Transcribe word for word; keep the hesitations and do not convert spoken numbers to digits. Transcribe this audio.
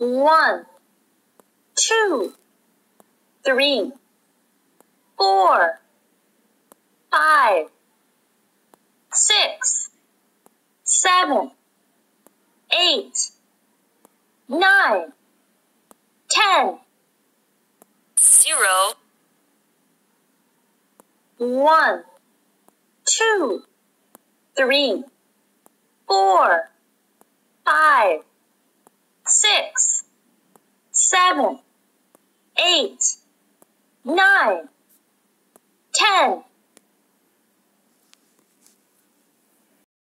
One, two, three, four, five, six, seven, eight, nine, ten. Zero. One, two, three, four, five, six, seven, eight, nine, ten.